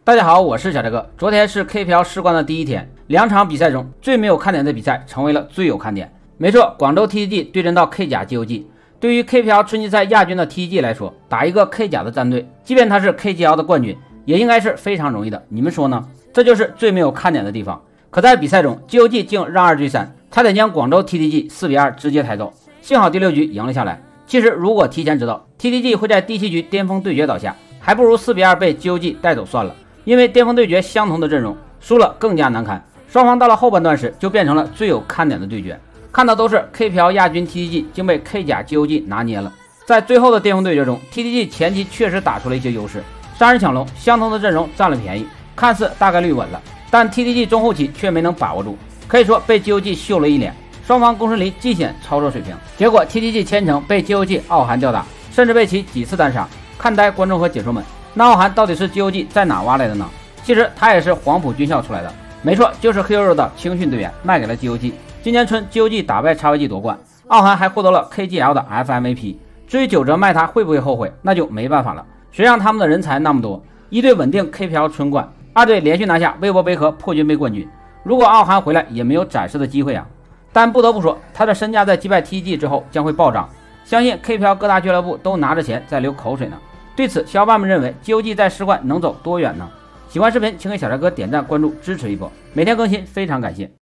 大家好，我是小柴哥。昨天是 KPL 世冠的第一天，两场比赛中最没有看点的比赛成为了最有看点。没错，广州 TTG 对阵到 K 甲 GOG。对于 KPL 春季赛亚军的 TTG 来说，打一个 K 甲的战队，即便他是 KGL 的冠军，也应该是非常容易的。你们说呢？这就是最没有看点的地方。可在比赛中 ，GOG 竟让2追3，差点将广州 TTG 4比2直接抬走。幸好第6局赢了下来。其实如果提前知道 TTG 会在第7局巅峰对决倒下，还不如4比2被 GOG 带走算了。因为巅峰对决相同的阵容，输了更加难看。双方到了后半段时，就变成了最有看点的对决。看到都是 KPL 亚军 TTG 竟被 K 甲 GOG 拿捏了。在最后的巅峰对决中 ，TTG 前期确实打出了一些优势，杀人抢龙，相同的阵容占了便宜，看似大概率稳了。但 TTG 中后期却没能把握住，可以说被 GOG 秀了一脸。双方公式离极限操作水平，结果 TTG 千城被 GOG 傲寒吊打，甚至被其几次单杀，看呆观众和解说们。那傲寒到底是 GOG 在哪挖来的呢？其实他也是黄埔军校出来的，没错，就是黑肉肉的青训队员卖给了 GOG。今年春 GOG 打败XYG夺冠，傲寒还获得了 KGL 的 FMVP。至于9折卖他会不会后悔，那就没办法了。谁让他们的人才那么多，一队稳定 KPL 春冠，2队连续拿下微博杯和破军杯冠军。如果傲寒回来也没有展示的机会啊。但不得不说，他的身价在击败 TTG 之后将会暴涨，相信 KPL 各大俱乐部都拿着钱在流口水呢。对此，小伙伴们认为 GOG 在世冠能走多远呢？喜欢视频请给小柴哥点赞、关注、支持一波，每天更新，非常感谢。